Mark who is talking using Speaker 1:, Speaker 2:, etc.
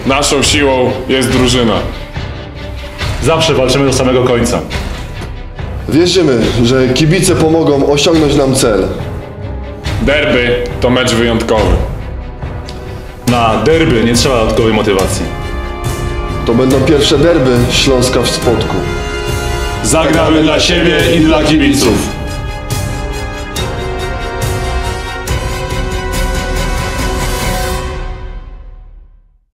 Speaker 1: Naszą siłą jest drużyna.
Speaker 2: Zawsze walczymy do samego końca.
Speaker 3: Wierzymy, że kibice pomogą osiągnąć nam cel.
Speaker 1: Derby to mecz wyjątkowy.
Speaker 2: Na derby nie trzeba dodatkowej motywacji.
Speaker 3: To będą pierwsze derby Śląska w Spodku.
Speaker 2: Zagramy dla siebie i dla kibiców.